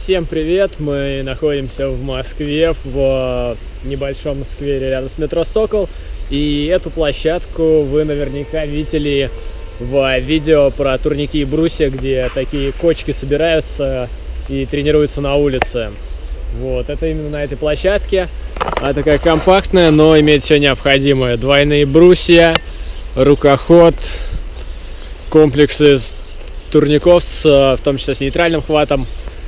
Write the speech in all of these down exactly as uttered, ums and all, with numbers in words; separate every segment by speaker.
Speaker 1: Всем привет! Мы находимся в Москве, в небольшом сквере рядом с метро «Сокол». И эту площадку вы наверняка видели в видео про турники и брусья, где такие кочки собираются и тренируются на улице. Вот, это именно на этой площадке. Она такая компактная, но имеет все необходимое. Двойные брусья, рукоход, комплексы из турников, с, в том числе с нейтральным хватом.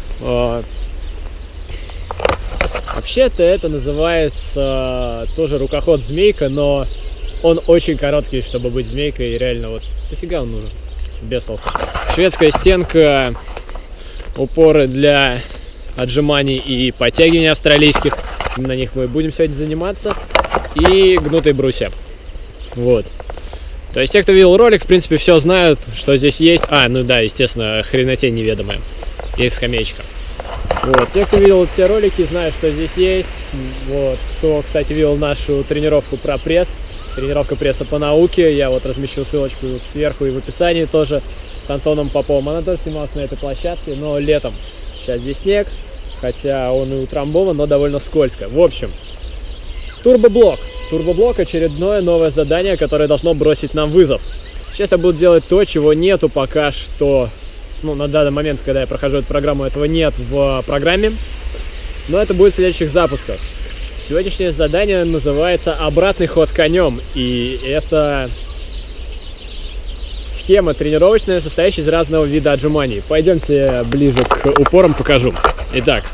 Speaker 1: Вообще-то это называется тоже рукоход змейка, но он очень короткий, чтобы быть змейкой, и реально вот дофига он нужен, без толку. Шведская стенка, упоры для отжиманий и подтягиваний австралийских, на них мы будем сегодня заниматься, и гнутые брусья. Вот. То есть те, кто видел ролик, в принципе, все знают, что здесь есть. А, ну да, естественно, хренотень неведомая. Есть скамеечка. Вот. Те, кто видел те ролики, знают, что здесь есть. Вот. Кто, кстати, видел нашу тренировку про пресс, тренировка пресса по науке, я вот размещу ссылочку сверху и в описании тоже с Антоном Поповым. Она тоже снималась на этой площадке, но летом. Сейчас здесь снег, хотя он и утрамбован, но довольно скользко. В общем, турбоблок. Турбоблок — очередное новое задание, которое должно бросить нам вызов. Сейчас я буду делать то, чего нету пока что. Ну, на данный момент, когда я прохожу эту программу, этого нет в программе. Но это будет в следующих запусках. Сегодняшнее задание называется «Обратный ход конем». И это схема тренировочная, состоящая из разного вида отжиманий. Пойдемте ближе к упорам, покажу. Итак.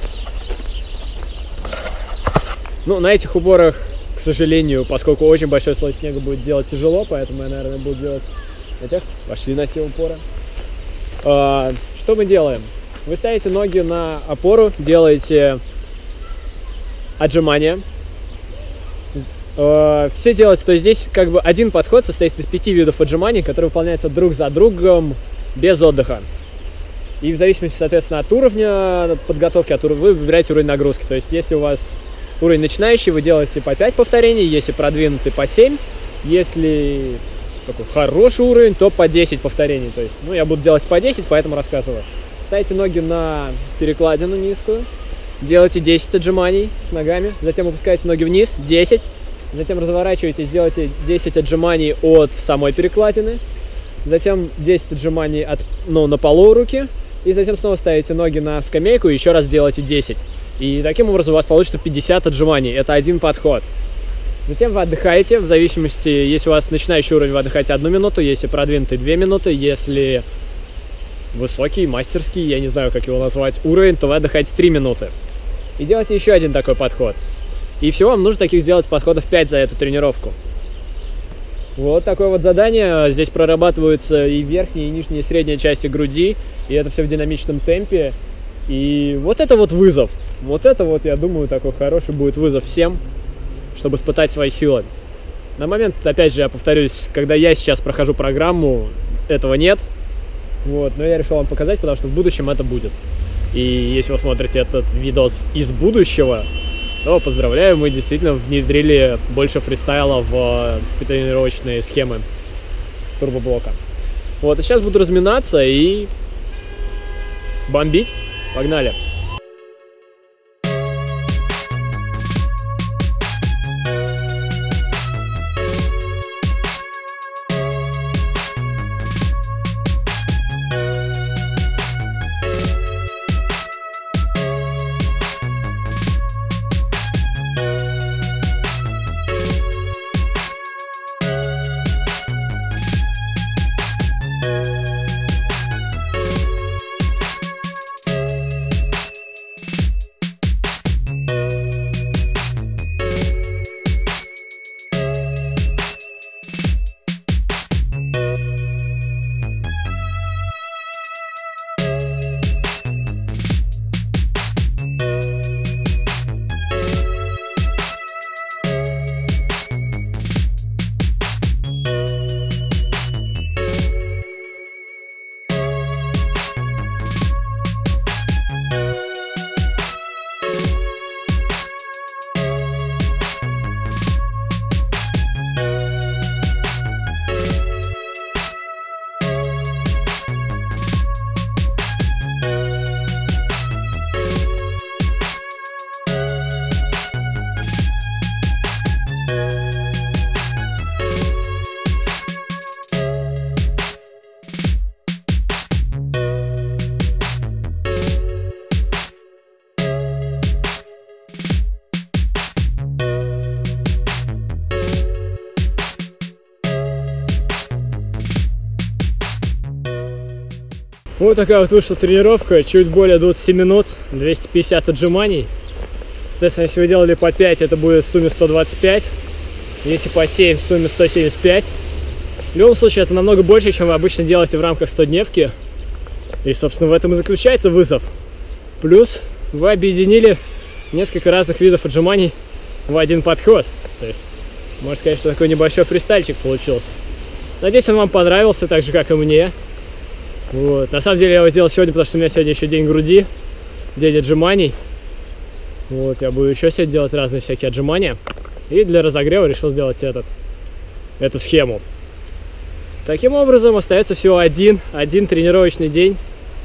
Speaker 1: Ну, на этих упорах, к сожалению, поскольку очень большой слой снега, будет делать тяжело, поэтому я, наверное, буду делать этих. Пошли на те упоры. Что мы делаем? Вы ставите ноги на опору, делаете отжимания. Все делается, то есть здесь как бы один подход состоит из пяти видов отжиманий, которые выполняются друг за другом без отдыха. И в зависимости, соответственно, от уровня подготовки, от уровня, вы выбираете уровень нагрузки. То есть если у вас уровень начинающий, вы делаете по пять повторений, если продвинутый по семь, если такой хороший уровень, то по десять повторений. То есть, ну, я буду делать по десять, поэтому рассказываю. Ставите ноги на перекладину низкую, делайте десять отжиманий с ногами, затем опускаете ноги вниз, десять, затем разворачиваетесь, делайте десять отжиманий от самой перекладины, затем десять отжиманий от, ну, на полу руки, и затем снова ставите ноги на скамейку и еще раз делаете десять. И таким образом у вас получится пятьдесят отжиманий. Это один подход. Затем вы отдыхаете, в зависимости, если у вас начинающий уровень, вы отдыхаете одну минуту, если продвинутый две минуты, если высокий, мастерский, я не знаю, как его назвать, уровень, то вы отдыхаете три минуты. И делаете еще один такой подход. И всего вам нужно таких сделать подходов пять за эту тренировку. Вот такое вот задание. Здесь прорабатываются и верхние, и нижние, и средние части груди, и это все в динамичном темпе. И вот это вот вызов. Вот это вот, я думаю, такой хороший будет вызов всем, чтобы испытать свои силы. На момент, опять же, я повторюсь, когда я сейчас прохожу программу, этого нет. Вот, но я решил вам показать, потому что в будущем это будет. И если вы смотрите этот видос из будущего, то поздравляю, мы действительно внедрили больше фристайла в тренировочные схемы турбоблока. Вот, и сейчас буду разминаться и бомбить. Погнали! Вот такая вот вышла тренировка, чуть более двадцати минут, двести пятьдесят отжиманий. Соответственно, если вы делали по пять, это будет в сумме сто двадцать пять. Если по семь, в сумме сто семьдесят пять. В любом случае, это намного больше, чем вы обычно делаете в рамках стодневки. И, собственно, в этом и заключается вызов. Плюс вы объединили несколько разных видов отжиманий в один подход. То есть, можно сказать, что такой небольшой фристайльчик получился. Надеюсь, он вам понравился, так же, как и мне. Вот. На самом деле, я его сделал сегодня, потому что у меня сегодня еще день груди, день отжиманий. Вот, я буду еще сегодня делать разные всякие отжимания. И для разогрева решил сделать этот, эту схему. Таким образом, остается всего один, один тренировочный день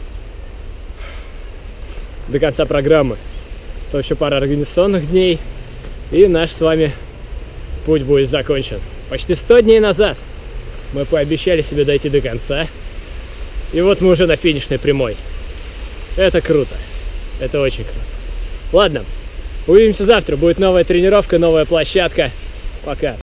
Speaker 1: до конца программы. То еще пара организационных дней, и наш с вами путь будет закончен. Почти сто дней назад мы пообещали себе дойти до конца, и вот мы уже на финишной прямой. Это круто, это очень круто. Ладно, увидимся завтра, будет новая тренировка, новая площадка. Пока.